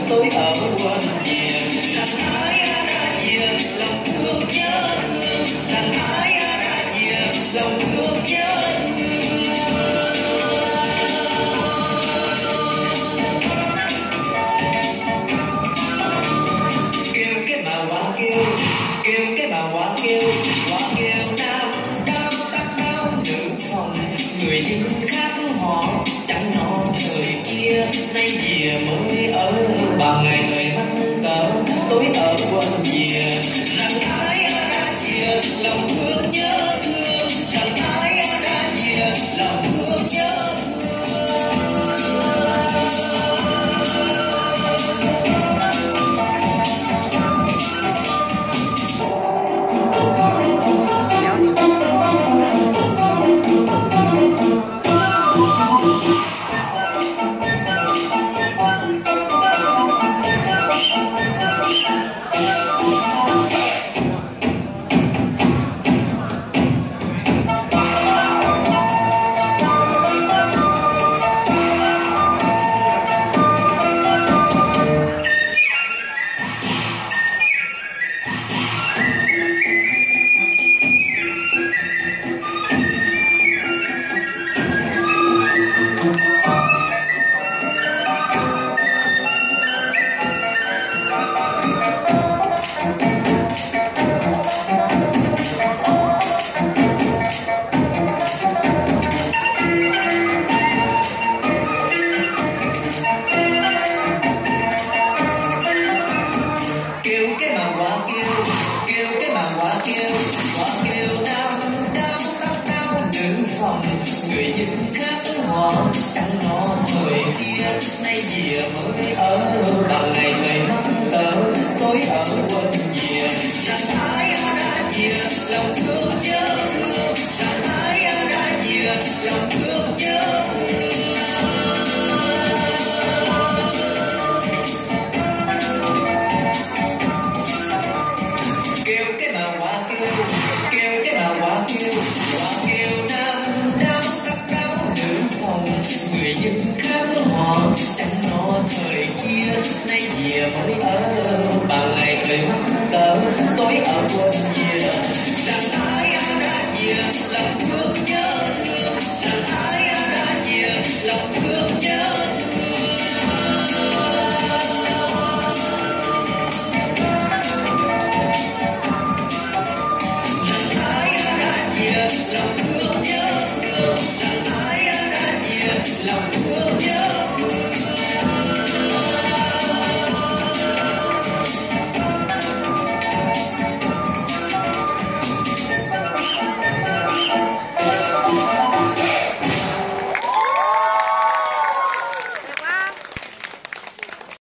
tối ở quên về rằng ai ra về lòng thương nhớ thương, rằng ai ra về lòng thương nhớ kêu cái bà hoa kêu nam đau sắc đau nữ phòng người dân khác họ chẳng nó thời kia nay về mới ở bằng ngày thời mắc cỡ tối ở quên về rằng ai ra về lòng thương nhớ thương, rằng ai ra về lòng thương nhớ người dân khác họ chẳng nó thời kia nay về mới ở bằng ngày thời mắc cỡ tối ở quên về rằng ai ra về lòng thương nhớ thương, rằng ai ra về lòng thương nhớ thương kêu cái bà hoa kêu cái bà hoa kêu nam đau sắc đau nữ phòng người dân khác họ chẳng nó thời kia nay về mới ở bằng ngày thời mắc cỡ tối ở quên về rằng ai ra về lòng thương nhớ thương, rằng ai ra về lòng thương nhớ lòng thương nhớ thương, rằng ai ra về lòng thương nhớ